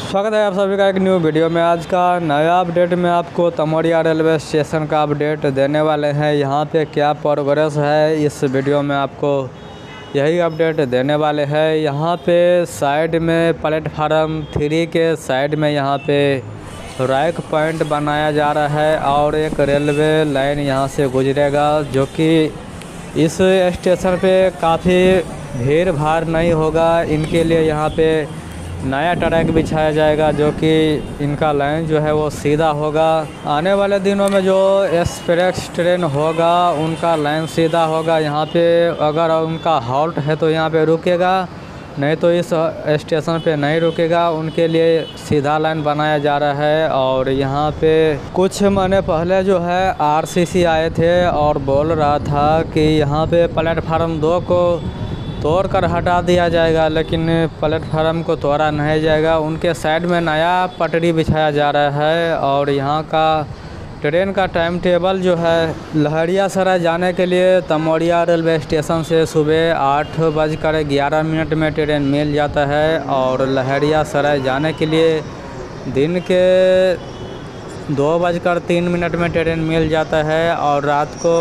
स्वागत है आप सभी का एक न्यू वीडियो में। आज का नया अपडेट में आपको तमोरिया रेलवे स्टेशन का अपडेट देने वाले हैं। यहाँ पे क्या प्रोग्रेस है इस वीडियो में आपको यही अपडेट देने वाले हैं। यहाँ पे साइड में प्लेटफार्म 3 के साइड में यहाँ पे रैक पॉइंट बनाया जा रहा है और एक रेलवे लाइन यहाँ से गुजरेगा, जो कि इस स्टेशन पे काफ़ी भीड़ भाड़ नहीं होगा। इनके लिए यहाँ पे नया ट्रैक बिछाया जाएगा, जो कि इनका लाइन जो है वो सीधा होगा। आने वाले दिनों में जो एक्सप्रेस ट्रेन होगा उनका लाइन सीधा होगा। यहाँ पे अगर उनका हॉल्ट है तो यहाँ पे रुकेगा, नहीं तो इस स्टेशन पे नहीं रुकेगा। उनके लिए सीधा लाइन बनाया जा रहा है। और यहाँ पे कुछ महीने पहले जो है आरसीसी आए थे और बोल रहा था कि यहाँ पे प्लेटफार्म 2 को तोड़ कर हटा दिया जाएगा, लेकिन प्लेटफार्म को तोड़ा नहीं जाएगा। उनके साइड में नया पटरी बिछाया जा रहा है। और यहाँ का ट्रेन का टाइम टेबल जो है, लहरियासराय जाने के लिए तमोरिया रेलवे स्टेशन से सुबह 8:11 में ट्रेन मिल जाता है और लहरियासराय जाने के लिए दिन के 2:03 में ट्रेन मिल जाता है और रात को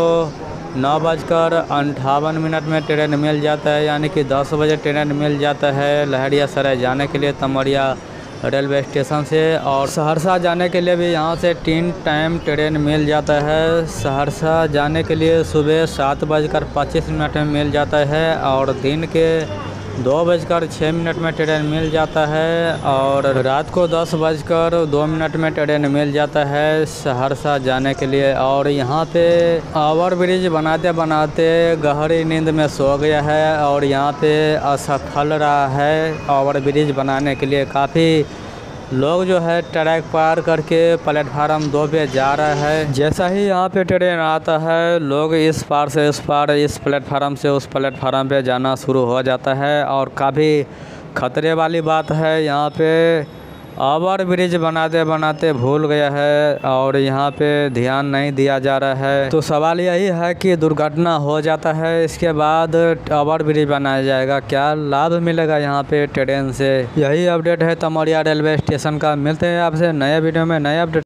9:58 में ट्रेन मिल जाता है, यानी कि 10 बजे ट्रेन मिल जाता है लहरियासराय जाने के लिए तमोरिया रेलवे स्टेशन से। और सहरसा जाने के लिए भी यहाँ से 3 टाइम ट्रेन मिल जाता है। सहरसा जाने के लिए सुबह 7:25 में मिल जाता है और दिन के 2:06 में ट्रेन मिल जाता है और रात को 10:02 में ट्रेन मिल जाता है सहरसा जाने के लिए। और यहाँ पे ओवर ब्रिज बनाते बनाते गहरी नींद में सो गया है और यहाँ पे असफल रहा है। ओवर ब्रिज बनाने के लिए काफ़ी लोग जो है ट्रैक पार करके प्लेटफार्म 2 पे जा रहा है। जैसा ही यहाँ पे ट्रेन आता है, लोग इस पार से उस पार, इस प्लेटफार्म से उस प्लेटफार्म पे जाना शुरू हो जाता है। और काफ़ी खतरे वाली बात है, यहाँ पे ओवर ब्रिज बनाते बनाते भूल गया है और यहाँ पे ध्यान नहीं दिया जा रहा है। तो सवाल यही है कि दुर्घटना हो जाता है, इसके बाद ओवर ब्रिज बनाया जाएगा, क्या लाभ मिलेगा यहाँ पे ट्रेन से? यही अपडेट है तमोरिया रेलवे स्टेशन का। मिलते हैं आपसे नए वीडियो में नए अपडेट।